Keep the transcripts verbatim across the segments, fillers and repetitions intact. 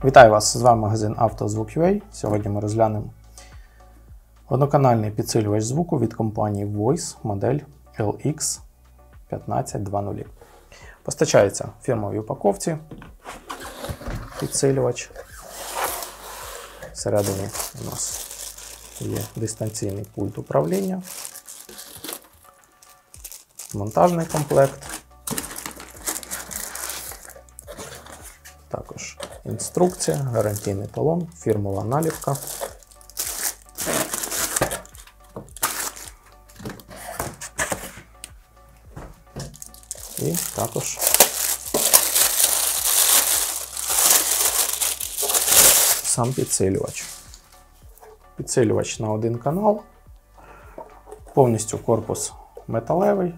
Вітаю вас, з вами магазин «Автозвук.ua». Сьогодні ми розглянемо одноканальний підсилювач звуку від компанії Voice, модель ел ікс п'ятнадцять двадцять. Постачається в фірмовій упаковці підсилювач. Всередині у нас є дистанційний пульт управління, монтажний комплект, також інструкція, гарантійний талон, фірмова наліпка. І також сам підсилювач. Підсилювач на один канал, повністю корпус металевий.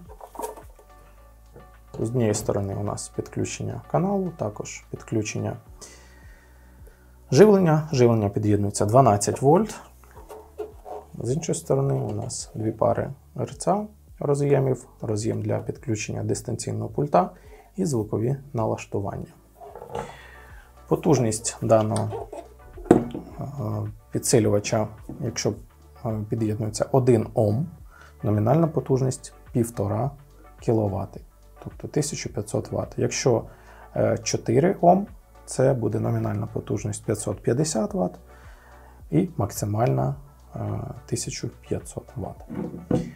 З однієї сторони у нас підключення каналу, також підключення живлення. Живлення під'єднується дванадцять вольт. З іншої сторони у нас дві пари ер цей ей роз'ємів, роз'єм для підключення дистанційного пульта і звукові налаштування. Потужність даного підсилювача, якщо під'єднується один Ом, номінальна потужність півтора кіловата, тобто тисяча п'ятсот ватт. Якщо чотири Ом, це буде номінальна потужність п'ятсот п'ятдесят ватт і максимальна тисяча п'ятсот ватт.